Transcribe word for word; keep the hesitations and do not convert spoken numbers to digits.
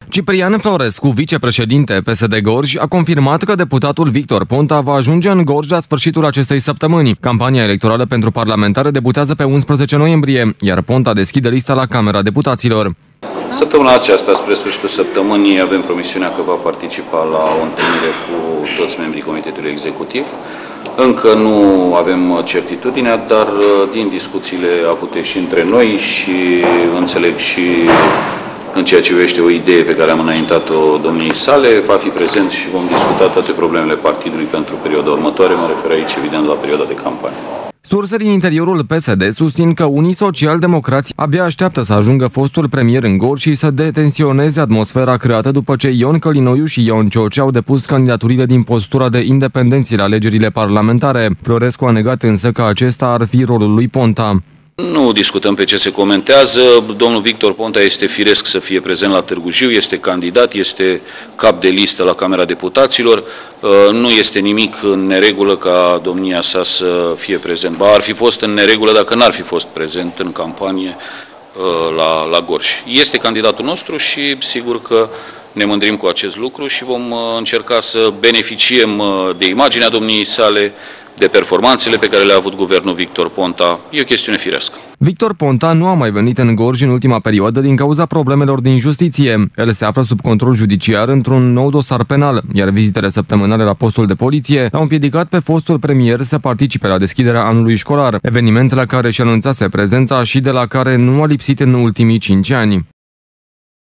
Ciprian Florescu, vicepreședinte P S D Gorj, a confirmat că deputatul Victor Ponta va ajunge în Gorj la sfârșitul acestei săptămâni. Campania electorală pentru parlamentare debutează pe unsprezece noiembrie, iar Ponta deschide lista la Camera Deputaților. Săptămâna aceasta, spre sfârșitul săptămânii, avem promisiunea că va participa la o întâlnire cu toți membrii Comitetului Executiv. Încă nu avem certitudinea, dar din discuțiile avute și între noi și înțeleg și în ceea ce privește o idee pe care am înaintat-o domniei sale, va fi prezent și vom discuta toate problemele partidului pentru perioada următoare. Mă refer aici, evident, la perioada de campanie. Surse din interiorul P S D susțin că unii social-democrați abia așteaptă să ajungă fostul premier în Gorj și să detensioneze atmosfera creată după ce Ion Călinoiu și Ion Ciocea au depus candidaturile din postura de independenți la alegerile parlamentare. Florescu a negat însă că acesta ar fi rolul lui Ponta. Nu discutăm pe ce se comentează. Domnul Victor Ponta este firesc să fie prezent la Târgu Jiu, este candidat, este cap de listă la Camera Deputaților. Nu este nimic în neregulă ca domnia sa să fie prezent. Ba, ar fi fost în neregulă dacă n-ar fi fost prezent în campanie la, la Gorj. Este candidatul nostru și sigur că ne mândrim cu acest lucru și vom încerca să beneficiem de imaginea domniei sale, de performanțele pe care le-a avut guvernul Victor Ponta. E o chestiune firească. Victor Ponta nu a mai venit în Gorj în ultima perioadă din cauza problemelor din justiție. El se află sub control judiciar într-un nou dosar penal, iar vizitele săptămânale la postul de poliție l-au împiedicat pe fostul premier să participe la deschiderea anului școlar, eveniment la care și anunțase prezența și de la care nu a lipsit în ultimii cinci ani.